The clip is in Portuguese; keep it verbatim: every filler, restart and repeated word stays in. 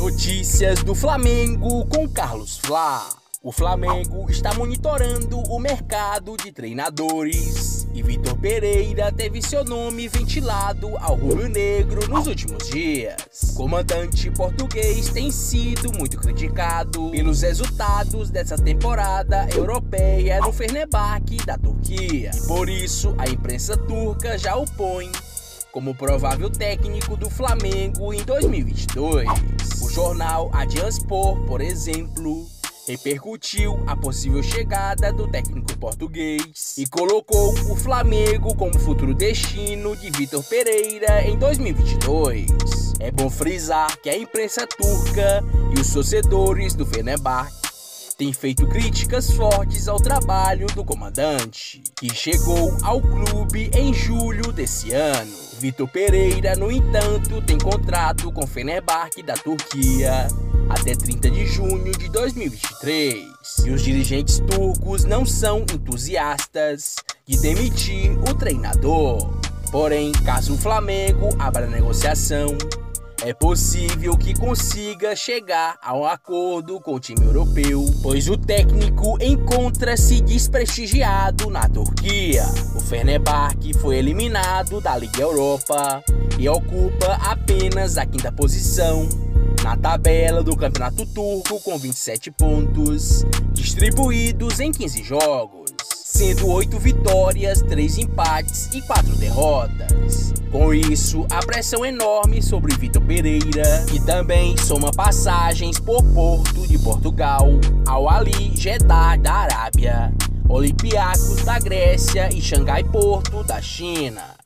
Notícias do Flamengo com Carlos Flá. O Flamengo está monitorando o mercado de treinadores e Vitor Pereira teve seu nome ventilado ao rubro-negro nos últimos dias. O comandante português tem sido muito criticado pelos resultados dessa temporada europeia no Fenerbahçe da Turquia. E por isso a imprensa turca já o põe como provável técnico do Flamengo em dois mil e vinte e dois. O jornal Adyanspor, por exemplo, repercutiu a possível chegada do técnico português e colocou o Flamengo como futuro destino de Vitor Pereira em dois mil e vinte e dois. É bom frisar que a imprensa turca e os torcedores do Fenerbahçe têm feito críticas fortes ao trabalho do comandante, que chegou ao clube em julho desse ano. Vitor Pereira, no entanto, tem contrato com o Fenerbahçe da Turquia até trinta de junho de dois mil e vinte e três. E os dirigentes turcos não são entusiastas de demitir o treinador. Porém, caso o Flamengo abra a negociação, é possível que consiga chegar a um acordo com o time europeu, pois o técnico encontra-se desprestigiado na Turquia. O Fenerbahçe foi eliminado da Liga Europa e ocupa apenas a quinta posição na tabela do Campeonato Turco com vinte e sete pontos, distribuídos em quinze jogos, sendo oito vitórias, três empates e quatro derrotas. Com isso, a pressão enorme sobre Vitor Pereira, que também soma passagens por Porto de Portugal, Al Ahly Jeddah da Arábia, Olympiacos da Grécia e Xangai Porto da China.